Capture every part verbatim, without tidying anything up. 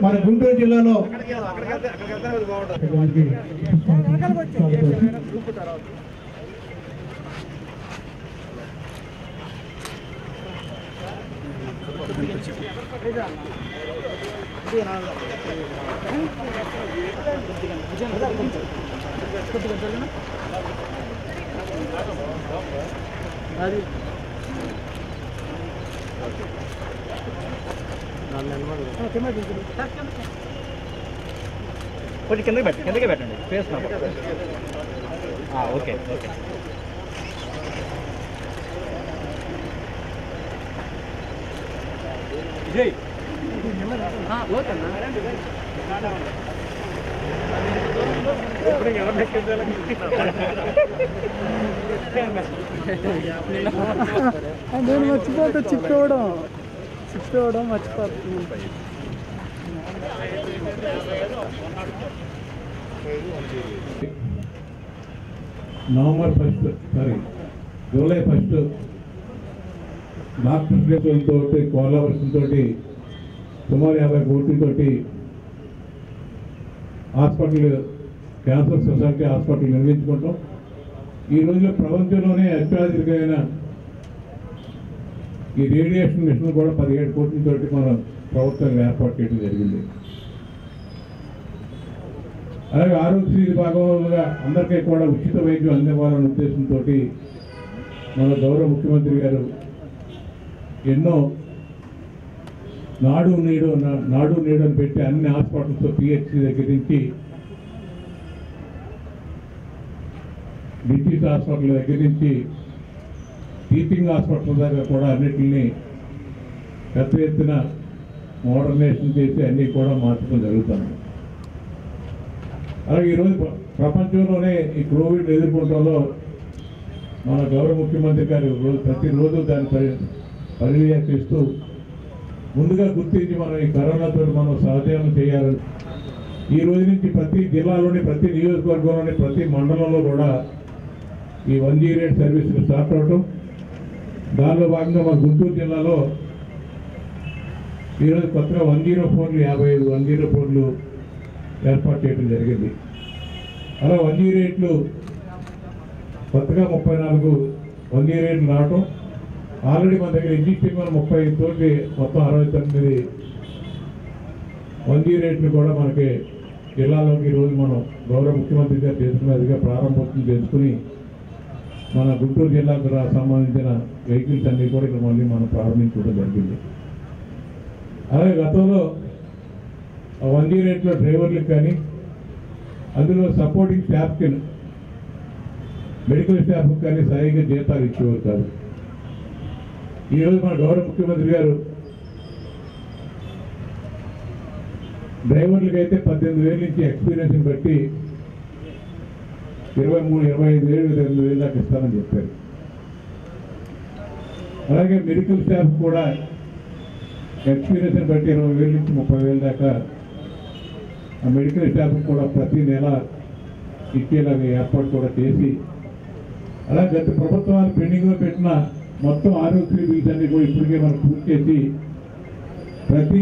మన గుంటూరు జిల్లాలో కొంచెం కిందకి పెట్టండి కిందకి పెట్టండి ఫేస్ ఓకే ఓకే విజయ్ నేను మర్చిపోతా చిక్కోవడం చిక్కోవడం మర్చిపోతుంది. November first sorry July first డాక్టర్లతో కోలాబరేషన్తో సుమారు యాభై కోట్లతోటి హాస్పిటల్ క్యాన్సర్ సొసైటీ హాస్పిటల్ నిర్మించుకుంటాం. ఈ రోజుల్లో ప్రపంచంలోనే అత్యాధునికమైన ఈ రేడియేషన్ మిషన్ కూడా పదిహేడు కోట్లతోటి మనం ప్రభుత్వం ఏర్పాటు చేయడం జరిగింది. అలాగే ఆరోగ్యశ్రీ భాగంగా అందరికీ కూడా ఉచిత వైద్యం అందివ్వాలనే ఉద్దేశంతో మన గౌరవ ముఖ్యమంత్రి గారు ఎన్నో నాడు నేడు నాడు నేడు అని పెట్టి అన్ని హాస్పిటల్స్ పిహెచ్సి దగ్గర నుంచి డిస్ట్రిక్ట్ హాస్పిటల్ దగ్గర నుంచి టీచింగ్ హాస్పిటల్ దగ్గర కూడా అన్నిటిని పెద్ద ఎత్తున మోడర్నైజేషన్ చేసి అన్నీ కూడా మార్చడం జరుగుతుంది. అలాగే ఈరోజు ప్రపంచంలోనే ఈ కోవిడ్ ఎదుర్కొంటంలో మన గౌరవ ముఖ్యమంత్రి గారు ప్రతిరోజు దాన్ని పరి పర్యవేక్షిస్తూ ముందుగా గుర్తించి మనం ఈ కరోనాతో మనం సహజీవనం చేయాలని ఈ రోజు నుంచి ప్రతి జిల్లాలోని ప్రతి నియోజకవర్గంలోని ప్రతి మండలంలో కూడా ఈ వన్ జీరో ఎయిట్ సర్వీసులు స్టార్ట్ అవటం, దానిలో భాగంగా మన గుంటూరు జిల్లాలో ఈరోజు కొత్తగా వన్ జీరో ఫోర్లు యాభై ఐదు వన్ జీరో ఫోర్లు ఏర్పాటు చేయడం జరిగింది. అలా వన్ జీరో ఎయిట్లు కొత్తగా ముప్పై నాలుగు వన్ జీరో ఎయిట్లు రావటం, ఆల్రెడీ మన దగ్గర ఎగ్జిస్టింగ్ మన ముప్పై ఐదు తోటి మొత్తం అరవై తొమ్మిది వన్ జీరో ఎయిట్లు కూడా మనకి జిల్లాలోకి ఈరోజు మనం గౌరవ ముఖ్యమంత్రి గారు చేసుకునేదిగా ప్రారంభోత్సవం చేసుకుని మన గుంటూరు జిల్లాకు సంబంధించిన వెహికల్స్ అన్నీ కూడా ఇక్కడ మళ్ళీ మనం ప్రారంభించడం జరిగింది. అలాగే గతంలో వన్ జీరో ఎయిట్లో డ్రైవర్లకు కానీ అందులో సపోర్టింగ్ స్టాఫ్కి మెడికల్ స్టాఫ్కి కానీ సరిగ్గా జీతాలు ఇచ్చేవారు కాదు. ఈరోజు మన గౌరవ ముఖ్యమంత్రి గారు డ్రైవర్లకి అయితే పద్దెనిమిది వేల నుంచి ఎక్స్పీరియన్స్ని బట్టి ఇరవై మూడు ఇరవై ఐదు వేలు ఇరవై ఎనిమిది వేలు దాకా ఇస్తానని చెప్పారు. అలాగే మెడికల్ స్టాఫ్ కూడా ఎక్స్పీరియన్స్ని బట్టి ఇరవై వేల నుంచి ముప్పై వేల దాకా ఆ మెడికల్ స్టాఫ్ కూడా ప్రతి నెల ఇచ్చేలాగా ఏర్పాటు కూడా చేసి, అలా గత ప్రభుత్వాలు పెండింగ్లో పెట్టిన మొత్తం ఆరోగ్య బిల్స్ అన్ని కూడా ఇప్పటికే మనం పూర్తి చేసి ప్రతి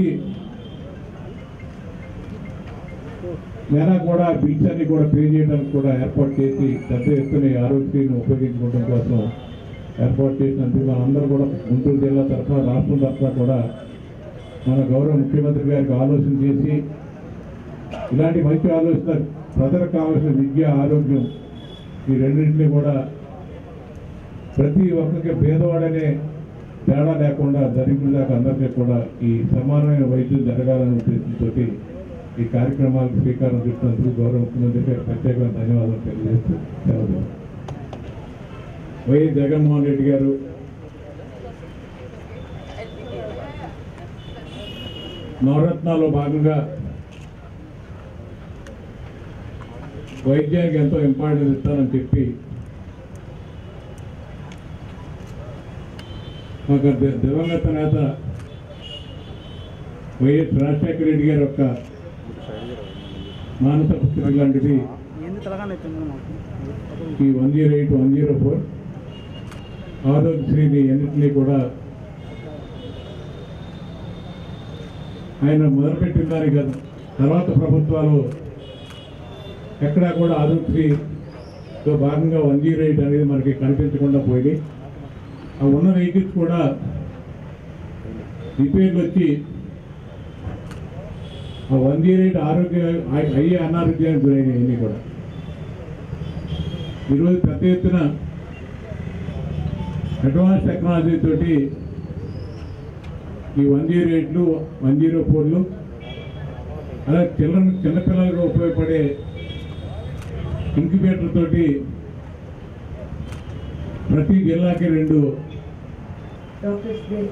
నెల కూడా బిల్స్ అన్ని కూడా పే చేయడానికి కూడా ఏర్పాటు చేసి పెద్ద ఎత్తున ఆరోగ్యశ్రీని ఉపయోగించుకోవడం కోసం ఏర్పాటు చేసినందుకు మనందరూ కూడా గుంటూరు జిల్లా తరఫున రాష్ట్రం తరఫున కూడా మన గౌరవ ముఖ్యమంత్రి గారికి ఆలోచన చేసి ఇలాంటి మంచి ఆలోచన ప్రజలకు కావాల్సిన విద్య ఆరోగ్యం ఈ రెండింటినీ కూడా ప్రతి ఒక్కరికి పేదవాడనే తేడా లేకుండా దరిద్రుల దాకా అందరికీ కూడా ఈ సమానమైన వైద్యం జరగాలనే ఉద్దేశంతో ఈ కార్యక్రమాలకు శ్రీకారం చుట్టినందుకు గౌరవ ముఖ్యమంత్రి గారికి ప్రత్యేకంగా ధన్యవాదాలు తెలియజేస్తూ సెలవు. వైఎస్ జగన్మోహన్ రెడ్డి గారు నవరత్నాల్లో భాగంగా వైద్యానికి ఎంతో ఇంపార్టెన్స్ ఇస్తానని చెప్పి ఒక దివంగత నేత వైఎస్ రాజశేఖర రెడ్డి గారి యొక్క మానస పుస్తకం లాంటిది ఈ one zero eight one zero four ఆరోగ్యశ్రీని అన్నింటినీ కూడా ఆయన మొదలుపెట్టిన దానికి కాదు, తర్వాత ప్రభుత్వాలు ఎక్కడా కూడా ఆరోగ్యశ్రీతో భాగంగా వన్ జీరో ఎయిట్ అనేది మనకి కనిపించకుండా పోయింది. ఆ ఉన్న వెహికల్స్ కూడా రిపేర్లు వచ్చి ఆ వన్ జీరో ఎయిట్ ఆరోగ్య అయ్యే అనారోగ్యానికి గురైనవి అన్నీ కూడా. ఈరోజు పెద్ద ఎత్తున అడ్వాన్స్ టెక్నాలజీ తోటి ఈ వన్ జీరో ఎయిట్లు వన్ జీరో ఫోర్లు అలా చిల్డ్రన్ చిన్నపిల్లలకు ఉపయోగపడే ఇంక్యుబేటర్ తోటి ప్రతి జిల్లాకి రెండు డాక్టర్స్ డే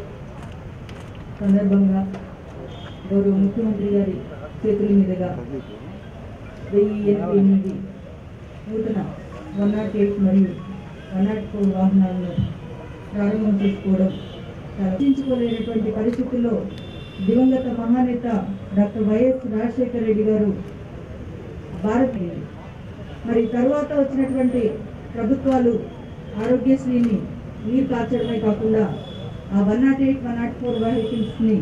సందర్భంగా గౌరవ ముఖ్యమంత్రి గారి చేతుల మీదుగా వెయ్యి ఎనభై ఎనిమిది నూతన వన్ నాట్ ఎయిట్ మరియు వన్ నాట్ ఫోర్ వాహనాలను ప్రారంభం చేసుకోవడం రక్షించుకోలేనటువంటి పరిస్థితుల్లో దివంగత మహానేత డాక్టర్ వైఎస్ రాజశేఖర రెడ్డి గారు భారత్ మరి తరువాత వచ్చినటువంటి ప్రభుత్వాలు ఆరోగ్యశ్రీని నీరు కార్చడమే కాకుండా ఆ one nought eight one nought four వెహికల్స్ని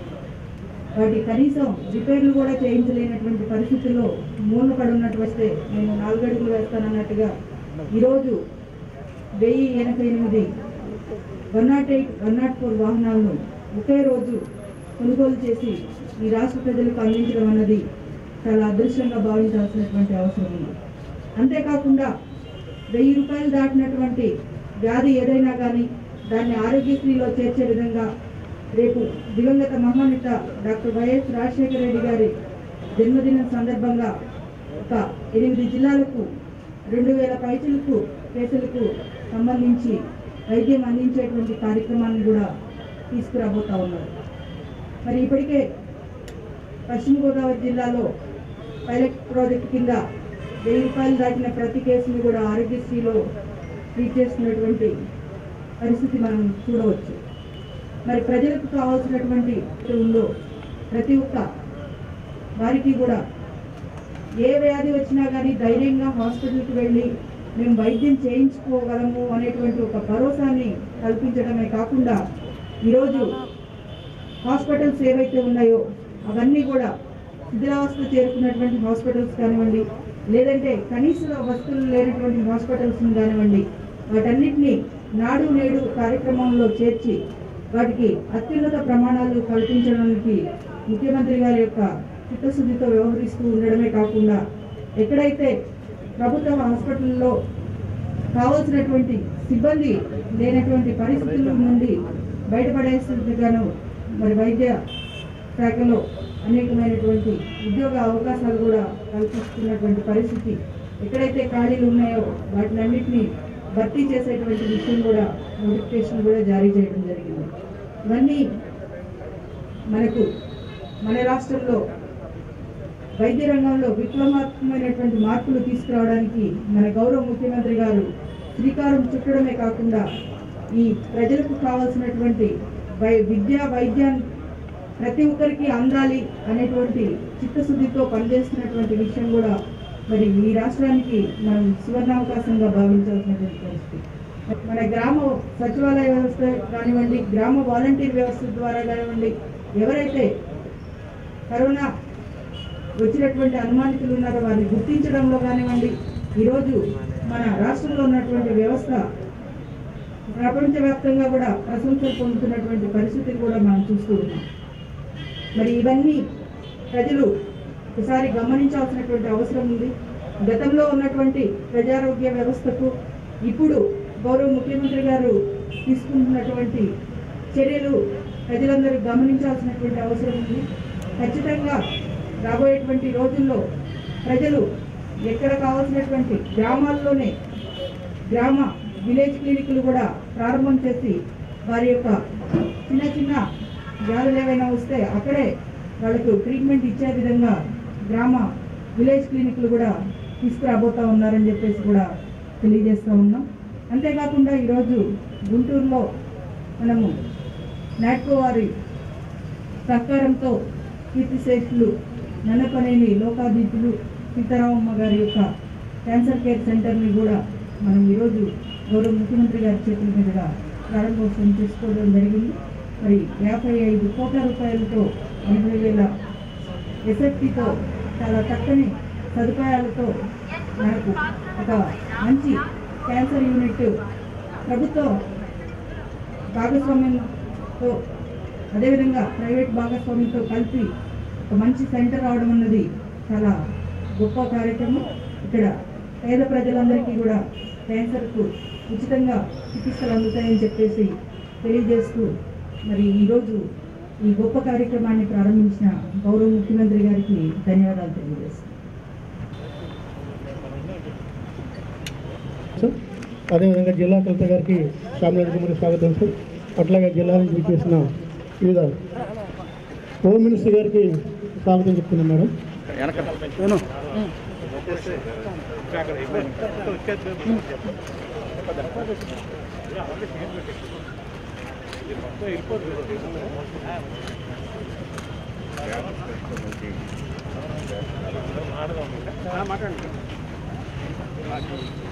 వాటి కనీసం రిపేర్లు కూడా చేయించలేనటువంటి పరిస్థితుల్లో మూల పడి ఉన్నట్టు వస్తే నేను నాలుగు అడుగులు వేస్తానన్నట్టుగా ఈరోజు వెయ్యి ఎనభై ఎనిమిది one nought eight one nought four వాహనాలను ఒకే రోజు కొనుగోలు చేసి ఈ రాష్ట్ర ప్రజలకు అందించడం అన్నది చాలా అదృష్టంగా భావించాల్సినటువంటి అవసరం ఉంది. అంతేకాకుండా వెయ్యి రూపాయలు దాటినటువంటి వ్యాధి ఏదైనా కానీ దాన్ని ఆరోగ్యశ్రీలో చేర్చే విధంగా రేపు దివంగత మహానేత డాక్టర్ వైఎస్ రాజశేఖర రెడ్డి గారి జన్మదినం సందర్భంగా ఒక ఎనిమిది జిల్లాలకు రెండు వేల పైసలకు కేసులకు సంబంధించి వైద్యం అందించేటువంటి కార్యక్రమాన్ని కూడా తీసుకురాబోతా ఉన్నారు. మరి ఇప్పటికే పశ్చిమ గోదావరి జిల్లాలో పైలట్ ప్రాజెక్ట్ కింద వెయ్యి రూపాయలు దాటిన ప్రతి కేసుని కూడా ఆరోగ్యశ్రీలో ట్రీట్ చేస్తున్నటువంటి పరిస్థితి మనం చూడవచ్చు. మరి ప్రజలకు కావాల్సినటువంటి ఉందో ప్రతి ఒక్క వారికి కూడా ఏ వ్యాధి వచ్చినా కానీ ధైర్యంగా హాస్పిటల్కి వెళ్ళి మేము వైద్యం చేయించుకోగలము అనేటువంటి ఒక భరోసాని కల్పించడమే కాకుండా ఈరోజు హాస్పిటల్స్ ఏవైతే ఉన్నాయో అవన్నీ కూడా శిథిలావస్థ చేరుకున్నటువంటి హాస్పిటల్స్ కానివ్వండి, లేదంటే కనీస వస్తువులు లేనటువంటి హాస్పిటల్స్ కానివ్వండి, వాటన్నిటినీ నాడు నేడు కార్యక్రమంలో చేర్చి వాటికి అత్యున్నత ప్రమాణాలు కల్పించడానికి ముఖ్యమంత్రి గారి యొక్క చిత్తశుద్ధితో వ్యవహరిస్తూ ఉండడమే కాకుండా ఎక్కడైతే ప్రభుత్వ హాస్పిటల్లో కావాల్సినటువంటి సిబ్బంది లేనటువంటి పరిస్థితుల నుండి బయటపడేసేందుకు మరి వైద్య శాఖలో అనేకమైనటువంటి ఉద్యోగ అవకాశాలు కూడా కల్పిస్తున్నటువంటి పరిస్థితి, ఎక్కడైతే ఖాళీలు ఉన్నాయో వాటినన్నింటినీ భర్తీ చేసేటువంటి విషయం కూడా నోటిఫికేషన్ కూడా జారీ చేయడం జరిగింది. ఇవన్నీ మనకు మన రాష్ట్రంలో వైద్య రంగంలో విప్లవాత్మకమైనటువంటి మార్పులు తీసుకురావడానికి మన గౌరవ ముఖ్యమంత్రి గారు శ్రీకారం చుట్టడమే కాకుండా ఈ ప్రజలకు కావాల్సినటువంటి వై విద్యా వైద్యాన్ని ప్రతి ఒక్కరికి అందాలి అనేటువంటి చిత్తశుద్ధితో పనిచేస్తున్నటువంటి విషయం కూడా మరి ఈ రాష్ట్రానికి మనం సువర్ణావకాశంగా భావించాల్సినటువంటి పరిస్థితి. మన గ్రామ సచివాలయ వ్యవస్థ కానివ్వండి, గ్రామ వాలంటీర్ వ్యవస్థ ద్వారా కానివ్వండి, ఎవరైతే కరోనా వచ్చినటువంటి అనుమానితులు ఉన్నారో వారిని గుర్తించడంలో కానివ్వండి, ఈరోజు మన రాష్ట్రంలో ఉన్నటువంటి వ్యవస్థ ప్రపంచవ్యాప్తంగా కూడా ప్రశంసలు పొందుతున్నటువంటి పరిస్థితిని కూడా మనం చూస్తూ ఉన్నాం. మరి ఇవన్నీ ప్రజలు ఒకసారి గమనించాల్సినటువంటి అవసరం ఉంది. గతంలో ఉన్నటువంటి ప్రజారోగ్య వ్యవస్థకు ఇప్పుడు గౌరవ ముఖ్యమంత్రి గారు తీసుకుంటున్నటువంటి చర్యలు ప్రజలందరూ గమనించాల్సినటువంటి అవసరం ఉంది. ఖచ్చితంగా రాబోయేటువంటి రోజుల్లో ప్రజలు ఎక్కడ కావాల్సినటువంటి గ్రామాల్లోనే గ్రామ విలేజ్ క్లినిక్లు కూడా ప్రారంభం చేసి వారి యొక్క చిన్న చిన్న వ్యాధులు ఏవైనా వస్తే అక్కడే వాళ్ళకు ట్రీట్మెంట్ ఇచ్చే విధంగా గ్రామ విలేజ్ క్లినిక్లు కూడా తీసుకురాబోతా ఉన్నారని చెప్పేసి కూడా తెలియజేస్తూ ఉన్నాం. అంతేకాకుండా ఈరోజు గుంటూరులో మనము నాట్కో వారి సహకారంతో కీర్తిశేషులు నన్నపనేని లోకాదిత్యులు సీతారామమ్మ గారి యొక్క క్యాన్సర్ కేర్ సెంటర్ని కూడా మనం ఈరోజు గౌరవ ముఖ్యమంత్రి గారి చేతుల మీదుగా ప్రారంభోత్సవం చేసుకోవడం జరిగింది. మరి యాభై ఐదు కోట్ల రూపాయలతో ఎనభై వేల ఎస్ఎఫ్టీతో చాలా చక్కని సదుపాయాలతో మనకు ఒక మంచి క్యాన్సర్ యూనిట్ ప్రభుత్వ భాగస్వామ్యంతో అదేవిధంగా ప్రైవేట్ భాగస్వామ్యంతో కలిపి ఒక మంచి సెంటర్ రావడం అన్నది చాలా గొప్ప కార్యక్రమం. ఇక్కడ పేద ప్రజలందరికీ కూడా క్యాన్సర్కు ఉచితంగా చికిత్సలు అందుతాయని చెప్పేసి తెలియజేస్తూ మరి ఈరోజు ఈ గొప్ప కార్యక్రమాన్ని ప్రారంభించిన గౌరవ ముఖ్యమంత్రి గారికి ధన్యవాదాలు తెలియజేస్తాను. అదేవిధంగా జిల్లా కలెక్టర్ గారికి శ్యామలారెడ్డి కుమారి స్వాగతం సార్. అట్లాగే జిల్లా నుంచి చేసిన వివిధ హోమ్ మినిస్టర్ గారికి స్వాగతం చెప్తున్నాం మేడం. మాట్లాడండి.